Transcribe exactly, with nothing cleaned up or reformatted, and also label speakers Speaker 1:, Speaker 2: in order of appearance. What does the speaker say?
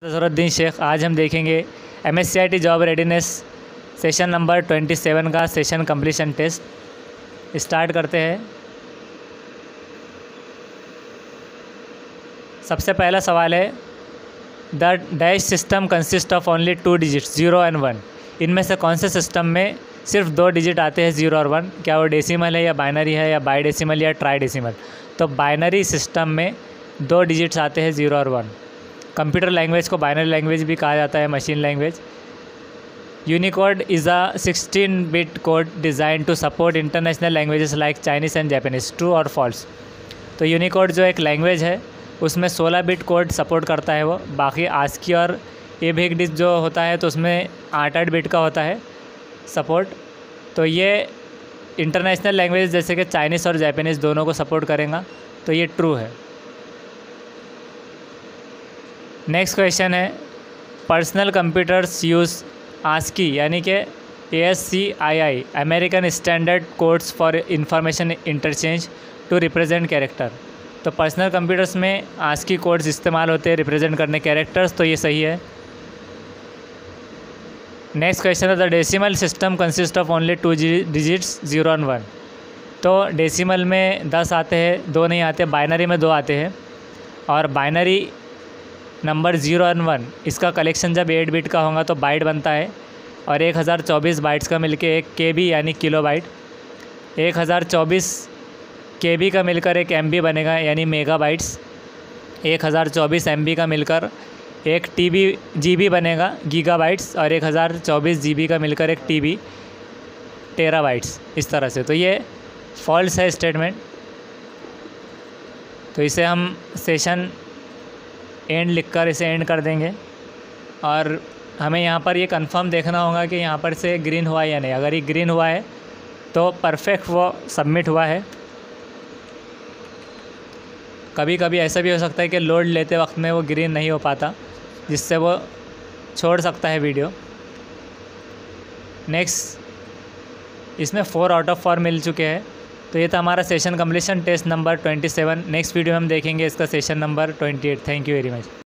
Speaker 1: ज़रूरुद्दीन शेख। आज हम देखेंगे M S C I T job readiness session number सत्ताईस का सेशन कंप्लीशन टेस्ट। स्टार्ट करते हैं। सबसे पहला सवाल है, the dash system consist of only two digits zero and one. इनमें से कौन से सिस्टम में सिर्फ दो डिजिट आते हैं, ज़ीरो और वन? क्या वो डेसिमल है या बाइनरी है या बाई डेसिमल या ट्राई डेसिमल? तो बाइनरी सिस्टम में दो डिजिट्स आते हैं, ज़ीरो और वन। कंप्यूटर लैंग्वेज को बाइनरी लैंग्वेज भी कहा जाता है, machine language. Unicode is a sixteen bit code design to support international languages like Chinese and Japanese. True और फॉल्स? तो यूनिकोड जो एक लैंग्वेज है उसमें सोलह बिट कोड सपोर्ट करता है वो। बाकी आस्की और एबिगडिस जो होता है तो उसमें आठ आठ बिट का होता है सपोर्ट। तो ये इंटरनेशनल लैंग्वेज जैसे कि चाइनीज़ और जापानीज़ दोनों को सपोर्ट करेगा, तो ये ट्रू है। नेक्स्ट क्वेश्चन है, पर्सनल कंप्यूटर्स यूज़ आस्की यानी कि A S C I I American standard codes for information interchange to represent character. तो पर्सनल कंप्यूटर्स में आस्की कोड्स इस्तेमाल होते हैं रिप्रेजेंट करने कैरेक्टर्स, तो ये सही है। नेक्स्ट क्वेश्चन है, the decimal system consist of only two digits zero and one. तो डेसिमल में दस आते हैं, दो नहीं आते। बाइनरी में दो आते हैं। और binary number zero and one इसका कलेक्शन जब एट बिट का होगा तो बाइट बनता है। और एक हज़ार चौबीस बाइट्स का मिलके एक के बी यानी किलो बाइट। एक हज़ार चौबीस के बी का मिलकर एक एम बी बनेगा यानी मेगा बाइट्स। एक हज़ार चौबीस एम बी का मिलकर एक टी बी जी बी बनेगा, गीगा बाइट्स। और एक हज़ार चौबीस जी बी का मिलकर एक टी बी टेरा बाइट्स, इस तरह से। तो ये फॉल्स है स्टेटमेंट। तो इसे हम सेशन एंड लिखकर इसे एंड कर देंगे। और हमें यहाँ पर ये कंफर्म देखना होगा कि यहाँ पर से ग्रीन हुआ है या नहीं। अगर ये ग्रीन हुआ है तो परफेक्ट वो सबमिट हुआ है। कभी कभी ऐसा भी हो सकता है कि लोड लेते वक्त में वो ग्रीन नहीं हो पाता, जिससे वो छोड़ सकता है वीडियो। नेक्स्ट, इसमें फोर आउट ऑफ फोर मिल चुके हैं। तो ये था हमारा सेशन कंप्लीशन टेस्ट नंबर सत्ताईस। नेक्स्ट वीडियो में हम देखेंगे इसका सेशन नंबर अट्ठाईस। Thank you very much.